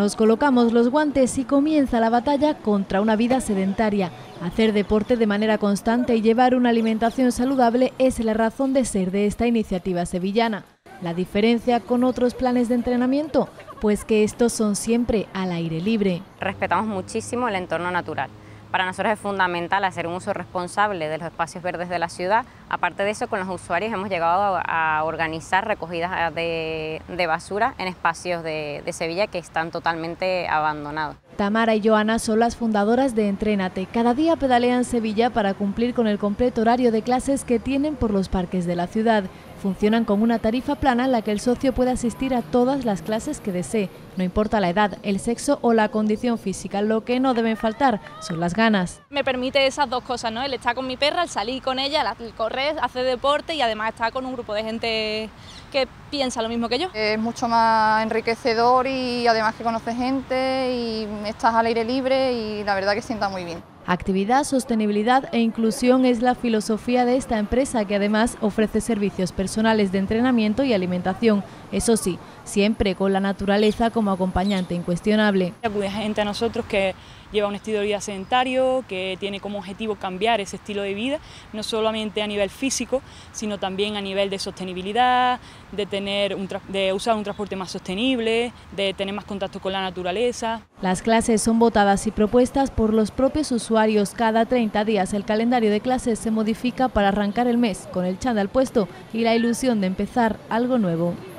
Nos colocamos los guantes y comienza la batalla contra una vida sedentaria. Hacer deporte de manera constante y llevar una alimentación saludable es la razón de ser de esta iniciativa sevillana. La diferencia con otros planes de entrenamiento, pues que estos son siempre al aire libre. Respetamos muchísimo el entorno natural. Para nosotros es fundamental hacer un uso responsable de los espacios verdes de la ciudad. Aparte de eso, con los usuarios hemos llegado a organizar recogidas de basura en espacios de Sevilla que están totalmente abandonados. Tamara y Joana son las fundadoras de Entrénate. Cada día pedalean Sevilla para cumplir con el completo horario de clases que tienen por los parques de la ciudad. Funcionan con una tarifa plana en la que el socio puede asistir a todas las clases que desee. No importa la edad, el sexo o la condición física, lo que no deben faltar son las ganas. Me permite esas dos cosas, ¿no? El estar con mi perra, el salir con ella, el correr, hacer deporte y además estar con un grupo de gente que piensa lo mismo que yo. Es mucho más enriquecedor y además que conoces gente y estás al aire libre y la verdad que sienta muy bien. Actividad, sostenibilidad e inclusión es la filosofía de esta empresa, que además ofrece servicios personales de entrenamiento y alimentación. Eso sí, siempre con la naturaleza como acompañante incuestionable. Acude gente a nosotros que lleva un estilo de vida sedentario, que tiene como objetivo cambiar ese estilo de vida, no solamente a nivel físico, sino también a nivel de sostenibilidad, de usar un transporte más sostenible, de tener más contacto con la naturaleza. Las clases son votadas y propuestas por los propios usuarios. Cada 30 días el calendario de clases se modifica para arrancar el mes con el chándal puesto y la ilusión de empezar algo nuevo.